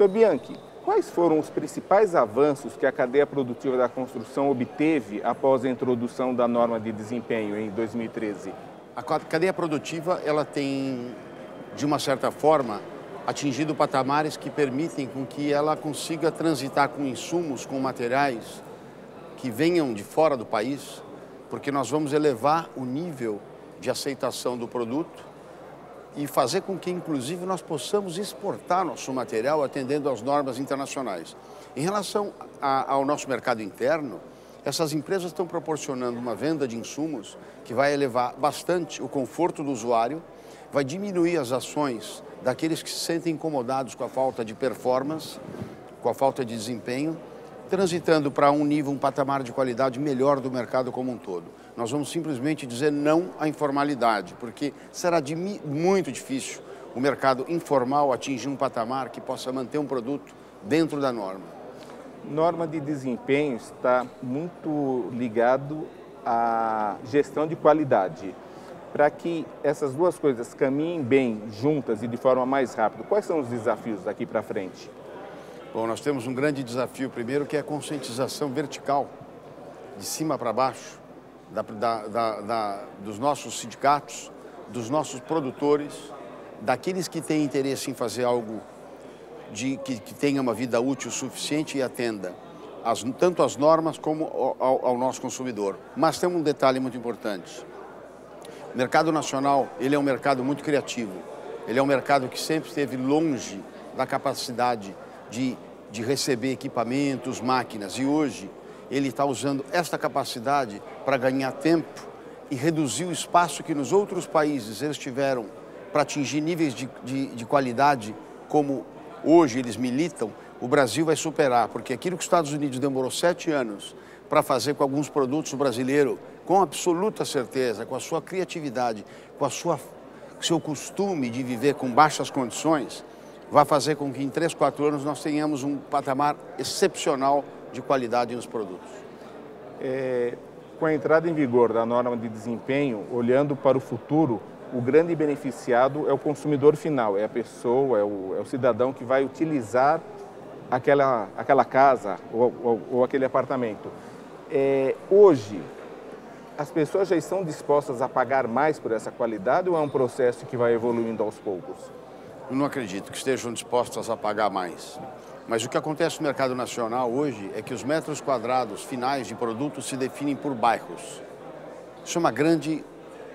Sr. Bianchi, quais foram os principais avanços que a cadeia produtiva da construção obteve após a introdução da norma de desempenho em 2013? A cadeia produtiva, ela tem, de uma certa forma, atingido patamares que permitem com que ela consiga transitar com insumos, com materiais que venham de fora do país, porque nós vamos elevar o nível de aceitação do produto e fazer com que, inclusive, nós possamos exportar nosso material atendendo às normas internacionais. Em relação ao nosso mercado interno, essas empresas estão proporcionando uma venda de insumos que vai elevar bastante o conforto do usuário, vai diminuir as ações daqueles que se sentem incomodados com a falta de performance, com a falta de desempenho, transitando para um nível, um patamar de qualidade melhor do mercado como um todo. Nós vamos simplesmente dizer não à informalidade, porque será muito difícil o mercado informal atingir um patamar que possa manter um produto dentro da norma. Norma de desempenho está muito ligado à gestão de qualidade. Para que essas duas coisas caminhem bem juntas e de forma mais rápida, quais são os desafios daqui para frente? Bom, nós temos um grande desafio primeiro, que é a conscientização vertical, de cima para baixo, dos nossos sindicatos, dos nossos produtores, daqueles que têm interesse em fazer algo que tenha uma vida útil suficiente e atenda tanto às normas como ao nosso consumidor. Mas tem um detalhe muito importante. O mercado nacional, ele é um mercado muito criativo. Ele é um mercado que sempre esteve longe da capacidade de receber equipamentos, máquinas. E hoje ele está usando esta capacidade para ganhar tempo e reduzir o espaço que nos outros países eles tiveram para atingir níveis de qualidade como hoje eles militam. O Brasil vai superar, porque aquilo que os Estados Unidos demorou 7 anos para fazer com alguns produtos, o brasileiro, com absoluta certeza, com a sua criatividade, com seu costume de viver com baixas condições, vai fazer com que em 3, 4 anos nós tenhamos um patamar excepcional de qualidade nos produtos. Com a entrada em vigor da norma de desempenho, olhando para o futuro, o grande beneficiado é o consumidor final, é a pessoa, é o cidadão que vai utilizar aquela casa ou aquele apartamento. Hoje, as pessoas já estão dispostas a pagar mais por essa qualidade ou é um processo que vai evoluindo aos poucos? Eu não acredito que estejam dispostas a pagar mais. Mas o que acontece no mercado nacional hoje é que os metros quadrados finais de produtos se definem por bairros. Isso é uma grande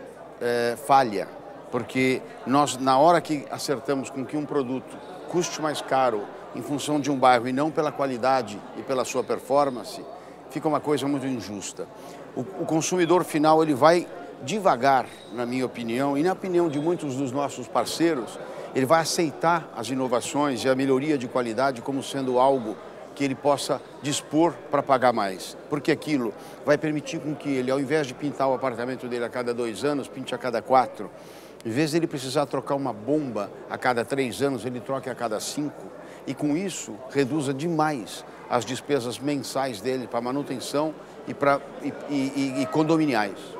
falha, porque nós, na hora que acertamos com que um produto custe mais caro em função de um bairro e não pela qualidade e pela sua performance, fica uma coisa muito injusta. O consumidor final, ele vai devagar, na minha opinião, e na opinião de muitos dos nossos parceiros, ele vai aceitar as inovações e a melhoria de qualidade como sendo algo que ele possa dispor para pagar mais. Porque aquilo vai permitir com que ele, ao invés de pintar o apartamento dele a cada 2 anos, pinte a cada 4. Em vez de ele precisar trocar uma bomba a cada 3 anos, ele troque a cada 5. E com isso, reduza demais as despesas mensais dele para manutenção e condominiais.